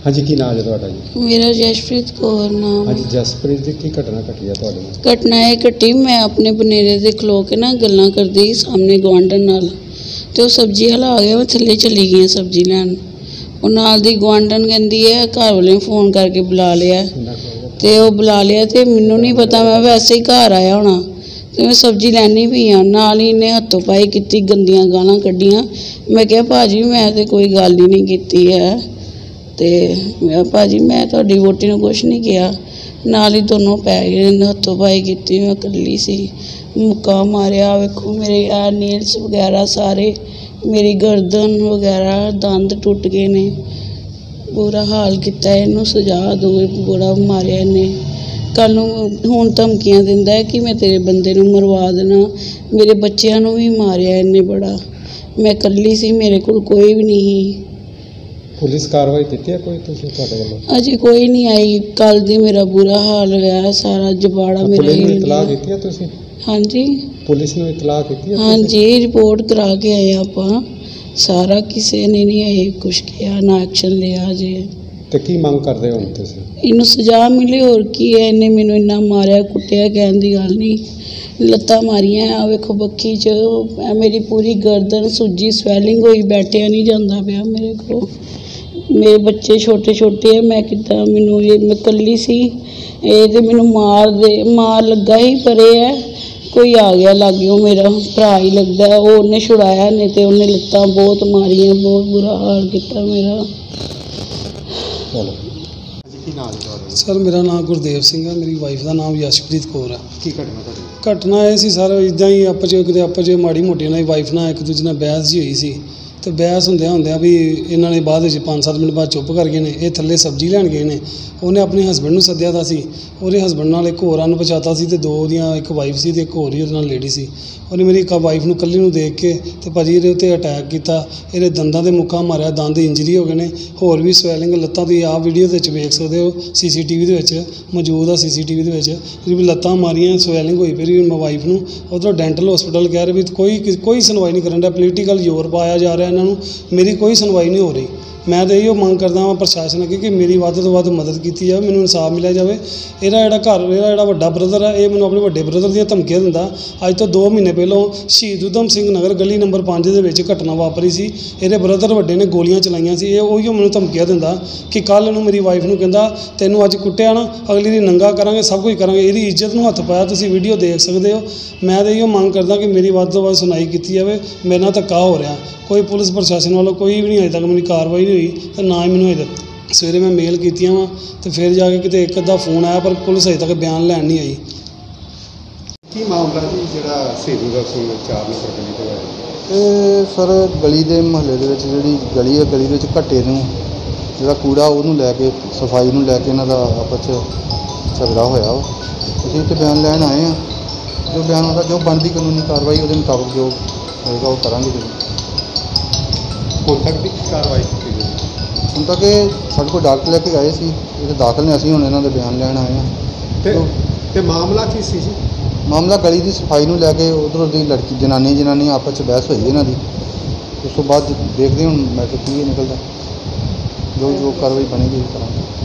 हाँ जी, की नाम है ਤੁਹਾਡਾ ਜੀ? मेरा जसप्रीत कौर नाम। हाँ जी, जसप्रीत जी की घटना घटी है ਤੁਹਾਡੇ ਨਾਲ? घटना ये घटी, मैं अपने बनेरे से खलो के ना गल्लां करदी ही सामने गुआंढन नाल, ते ओह सब्जी वाला आ गया। मैं थल्ले चली गई सब्जी लैन। ਉਹ ਨਾਲ ਦੀ ਗੁਆਂਢਣ ਕਹਿੰਦੀ ਹੈ ਘਰ ਵਾਲੇ ਫੋਨ ਕਰਕੇ ਬੁਲਾ ਲਿਆ, ਤੇ ਉਹ ਬੁਲਾ ਲਿਆ ਤੇ ਮੈਨੂੰ ਨਹੀਂ ਪਤਾ, ਮੈਂ ਵੈਸੇ ਹੀ ਘਰ ਆਇਆ ਹੋਣਾ ਤੇ ਮੈਂ ਸਬਜ਼ੀ ਲੈਣੀ ਪਈ ਆ। ਨਾਲ ਹੀ ਇਹਨੇ ਹੱਥੋਂ ਪਾਈ ਕੀਤੀ, ਗੰਦੀਆਂ ਗਾਲਾਂ ਕੱਢੀਆਂ। ਮੈਂ ਕਿਹਾ ਭਾਜੀ ਮੈਂ ਤੇ ਕੋਈ ਗੱਲ ਹੀ ਨਹੀਂ ਕੀਤੀ ਹੈ, ਤੇ ਮੈਂ ਭਾਜੀ ਮੈਂ ਤੁਹਾਡੀ ਵੋਟੀ ਨੂੰ ਕੁਛ ਨਹੀਂ ਕਿਹਾ। ਨਾਲ ਹੀ ਦੋਨੋਂ ਪੈ ਗਏ, ਹੱਥੋਂ ਪਾਈ ਕੀਤੀ। ਮੈਂ ਇਕੱਲੀ ਸੀ, ਮੁੱਕਾ ਮਾਰਿਆ। ਵੇਖੋ ਮੇਰੇ ਆ ਨੀਲਸ ਵਗੈਰਾ ਸਾਰੇ, मेरी गर्दन वगैरह दंद टुट गए ने। बुरा हाल किया, इनू सजा दो, बड़ा मारिया इन्हें। कल हुण धमकियां दिंदा है कि मैं तेरे बंदे नू मरवा देना, मेरे बच्चों नू भी मारिया इन्हें बड़ा। मैं कल्ली सी, मेरे कोल कोई भी नहीं। पुलिस कार्रवाई की है कोई तुहाडे वल्लों? अजे कोई नहीं आई। कल दी मेरा बुरा हाल होया, सारा जबाड़ा मेरा हिल गया। हाँ जी, पुलिस ने इतला की? हाँ जी, रिपोर्ट करा के आए आप सारा, किसी ने नहीं आए कुछ किया, ना एक्शन लिया जे। ते की मांग करदे हो हुण तुसीं? इनू सजा मिले, और की है। इन्हें मैनू इन्ना मारिया कुटिया, कहने की गल नहीं। लत्तां मारियां आ वेखो बक्खी च, मेरी पूरी गर्दन सुजी, स्वैलिंग होई, बैठिया नहीं जांदा पिया मेरे को। मेरे बच्चे छोटे छोटे है, मैं किद्दां, मैनू ये मैं कल्ली सी, ये ते मैनू मार लगा ही परे है, कोई आ गया लाग्गे, मेरा भरा ही लगता है, वो उन्हें छुड़ाया, नहीं तो उन्हें लत्तां बहुत मारियां, बहुत बुरा हाल किया मेरा। सर मेरा नाम गुरदेव सिंह है, मेरी वाइफ का नाम जसप्रीत कौर है। की घटना ये सी सर, इदा ही आपस माड़ी मोटी इन्होंने वाइफ ना एक दूजे ਨਾਲ बहस जी हुई सी, तो बहस ਹੁੰਦਿਆਂ भी इन्होंने बाद 5-7 मिनट बाद चुप कर गए ने। ये थल्ले सब्जी लैन गए ने, उन्हें अपने हसबैंड ਨੂੰ सद्दिया दा सी, ਉਹਦੇ ਹਸਬੈਂਡ ਨਾਲ ਇੱਕ ਹੋਰ ਅਣਪਛਾਤਾ ਸੀ, ਤੇ ਦੋ ਉਹਦੀਆਂ ਇੱਕ ਵਾਈਫ ਸੀ ਤੇ ਇੱਕ ਹੋਰ ਹੀ ਉਹਦੇ ਨਾਲ ਲੇਡੀ ਸੀ। ਉਹਨੇ ਮੇਰੀ ਇੱਕ ਵਾਈਫ ਨੂੰ ਇਕੱਲੀ ਨੂੰ ਦੇਖ ਕੇ ਤੇ ਭਾਜੀ ਇਹਦੇ ਉੱਤੇ ਅਟੈਕ ਕੀਤਾ। ਇਹਦੇ ਦੰਦਾਂ ਦੇ ਮੁੱਕਾ ਮਾਰਿਆ, ਦੰਦ ਇੰਜਰੀ ਹੋ ਗਏ ਨੇ, ਹੋਰ ਵੀ ਸਵੈਲਿੰਗ ਲੱਤਾਂ ਦੀ। ਆਹ ਵੀਡੀਓ ਦੇ ਵਿੱਚ ਵੇਖ ਸਕਦੇ ਹੋ, CCTV ਦੇ ਵਿੱਚ ਮੌਜੂਦ ਆ। CCTV ਦੇ ਵਿੱਚ ਵੀ ਲੱਤਾਂ ਮਾਰੀਆਂ, ਸਵੈਲਿੰਗ ਹੋਈ ਪਈ ਮੈਂ ਵਾਈਫ ਨੂੰ। ਉੱਧਰੋਂ ਡੈਂਟਲ ਹਸਪੀਟਲ ਕਹਿ ਰਹੇ ਵੀ ਕੋਈ ਸੁਣਵਾਈ ਨਹੀਂ ਕਰਨ ਡਿਆ, ਪੋਲੀਟੀਕਲ ਜ਼ੋਰ ਪਾਇਆ ਜਾ ਰਿਹਾ ਇਹਨਾਂ ਨੂੰ, ਮੇਰੀ ਕੋਈ ਸੁਣਵਾਈ ਨਹੀਂ ਹੋ ਰਹੀ। मैं तो यही मंग करदा वा प्रशासन अगे कि मेरी वध तो वध मदद की जाए, मैनू इंसाफ मिलिया जाए। ਇਹਦਾ ਜਿਹੜਾ ਘਰ, ਇਹਦਾ ਜਿਹੜਾ ਵੱਡਾ ਬ੍ਰਦਰ ਹੈ, ਇਹ ਮੈਨੂੰ ਆਪਣੇ ਵੱਡੇ ਬ੍ਰਦਰ ਦੀਆਂ ਧਮਕੀਆਂ ਦਿੰਦਾ। ਅੱਜ ਤੋਂ 2 ਮਹੀਨੇ ਪਹਿਲਾਂ ਸ਼ਹੀਦ ਊਧਮ ਸਿੰਘ ਨਗਰ ਗਲੀ ਨੰਬਰ 5 ਦੇ ਵਿੱਚ ਘਟਨਾ ਵਾਪਰੀ ਸੀ। ਇਹਦੇ ਬ੍ਰਦਰ ਵੱਡੇ ਨੇ ਗੋਲੀਆਂ ਚਲਾਈਆਂ ਸੀ। ਇਹ ਉਹੀ ਮੈਨੂੰ ਧਮਕੀਆਂ ਦਿੰਦਾ ਕਿ ਕੱਲ੍ਹ ਨੂੰ ਮੇਰੀ ਵਾਈਫ ਨੂੰ ਕਹਿੰਦਾ ਤੈਨੂੰ ਅੱਜ ਕੁੱਟਿਆ ਨਾ, ਅਗਲੀ ਦੀ ਨੰਗਾ ਕਰਾਂਗੇ, ਸਭ ਕੁਝ ਕਰਾਂਗੇ। ਇਹਦੀ ਇੱਜ਼ਤ ਨੂੰ ਹੱਥ ਪਾਇਆ, ਤੁਸੀਂ ਵੀਡੀਓ ਦੇਖ ਸਕਦੇ ਹੋ। ਮੈਂ ਤਾਂ ਇਹੋ ਮੰਗ ਕਰਦਾ ਕਿ ਮੇਰੀ ਵੱਧ ਤੋਂ ਵੱਧ ਸੁਣਾਈ ਕੀਤੀ ਜਾਵੇ। ਮੇਰੇ ਨਾਲ ਧੱਕਾ ਹੋ ਰਿਹਾ, ਕੋਈ ਪੁਲਿਸ ਪ੍ਰਸ਼ਾਸਨ ਵੱਲੋਂ ਕੋਈ ਵੀ ਨਹੀਂ ਅਜੇ ਤੱਕ ਮੇਰੀ ਕਾਰਵਾਈ ਨਹੀਂ ਹੋਈ, ਤੇ ਨਾ ਹੀ ਮੈਨੂੰ ਅਜੇ ਤੱਕ। ਸਵੇਰੇ ਮੈਂ ਮੇਲ ਕੀਤੀਆਂ ਵਾ, ਤੇ ਫਿਰ ਜਾ ਕੇ ਕਿਤੇ ਇੱਕ ਅੱਧਾ ਫੋਨ ਆਇਆ, ਪਰ ਪੁਲਿਸ ਅਜੇ ਤੱਕ ਬਿਆਨ ਲੈਣ ਨਹੀਂ ਆਈ। ਕੀ ਮਾਮਲਾ ਜੀ ਜਿਹੜਾ ਸ਼ਹੀਦ ਊਧਮ ਸਿੰਘ 4 ਨੰਬਰ ਗਲੀ ਤੋਂ ਹੈ? ਇਹ ਸਰ ਗਲੀ ਦੇ ਮੁਹੱਲੇ ਦੇ ਵਿੱਚ ਜਿਹੜੀ ਗਲੀ ਹੈ, ਗਲੀ ਦੇ ਵਿੱਚ ਘੱਟੇ ਨੂੰ ਜਿਹੜਾ ਕੂੜਾ ਉਹਨੂੰ ਲੈ ਕੇ, ਸਫਾਈ ਨੂੰ ਲੈ ਕੇ ਇਹਨਾਂ ਦਾ ਆਪਸ 'ਚ ਝਗੜਾ ਹੋਇਆ ਵਾ। ਅਸੀਂ ਇੱਥੇ ਬਿਆਨ ਲੈਣ ਆਏ ਹਾਂ, ਜੋ ਬਿਆਨ ਹੁੰਦਾ, ਜੋ ਬਣਦੀ ਕਾਨੂੰਨੀ ਕਾਰਵਾਈ ਉਹਦੇ ਮੁਤਾਬਕ ਜੋ ਹੋਏਗਾ ਉਹ ਕਰਾਂਗੇ। ਹੁਣ ਤੱਕ ਦੀ ਕਾਰਵਾਈ ਕੀਤੀ ਗਈ? ਹੁਣ ਤੱਕ ਇਹ ਸਾਡੇ ਕੋਲ ਡਾਕਟਰ ਲੈ ਕੇ ਆਏ ਸੀ, ਇਹ ਦਾਖਲ ਨੇ, ਅਸੀਂ ਹੁਣ ਇਹਨਾਂ ਦੇ ਬਿਆਨ ਲੈਣ ਆਏ ਹਾਂ। ਤੇ ਮਾਮਲਾ ਕੀ ਸੀ ਜੀ? ਮਾਮਲਾ ਗਲੀ ਦੀ ਸਫਾਈ ਨੂੰ ਲੈ ਕੇ, ਉੱਧਰੋਂ ਦੀ ਲੜਕੀ ਜਨਾਨੀ ਆਪਸ 'ਚ ਬਹਿਸ ਹੋਈ ਇਹਨਾਂ ਦੀ। ਉਸ ਤੋਂ ਬਾਅਦ ਦੇਖਦੇ ਹੁਣ ਮੈਟਰ ਕੀ ਨਿਕਲਦਾ, ਜੋ ਕਾਰਵਾਈ ਬਣੇਗੀ ਕਰਾਂਗੇ।